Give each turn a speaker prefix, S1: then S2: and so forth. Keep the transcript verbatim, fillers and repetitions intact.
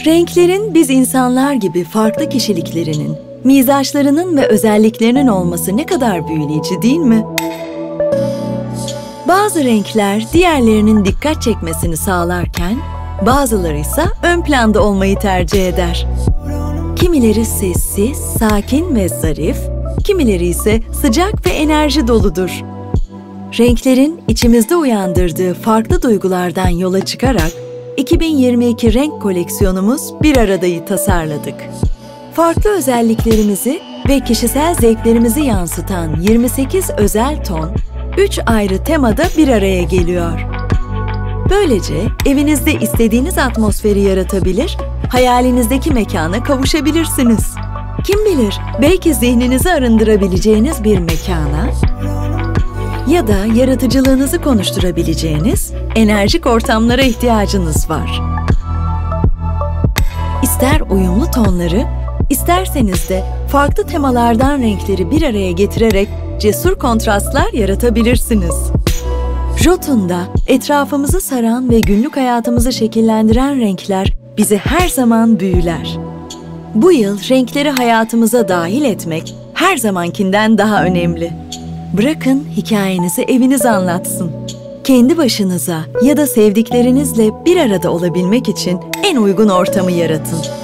S1: Renklerin biz insanlar gibi farklı kişiliklerinin, mizaçlarının ve özelliklerinin olması ne kadar büyüleyici değil mi? Bazı renkler diğerlerinin dikkat çekmesini sağlarken, bazıları ise ön planda olmayı tercih eder. Kimileri sessiz, sakin ve zarif, kimileri ise sıcak ve enerji doludur. Renklerin içimizde uyandırdığı farklı duygulardan yola çıkarak iki bin yirmi iki renk koleksiyonumuz Bir Arada'yı tasarladık. Farklı özelliklerimizi ve kişisel zevklerimizi yansıtan yirmi sekiz özel ton, üç ayrı temada bir araya geliyor. Böylece evinizde istediğiniz atmosferi yaratabilir, hayalinizdeki mekana kavuşabilirsiniz. Kim bilir, belki zihninizi arındırabileceğiniz bir mekana ya da yaratıcılığınızı konuşturabileceğiniz enerjik ortamlara ihtiyacınız var. İster uyumlu tonları, isterseniz de farklı temalardan renkleri bir araya getirerek cesur kontrastlar yaratabilirsiniz. Jotun'da etrafımızı saran ve günlük hayatımızı şekillendiren renkler bizi her zaman büyüler. Bu yıl renkleri hayatımıza dahil etmek her zamankinden daha önemli. Bırakın hikayenizi eviniz anlatsın. Kendi başınıza ya da sevdiklerinizle bir arada olabilmek için en uygun ortamı yaratın.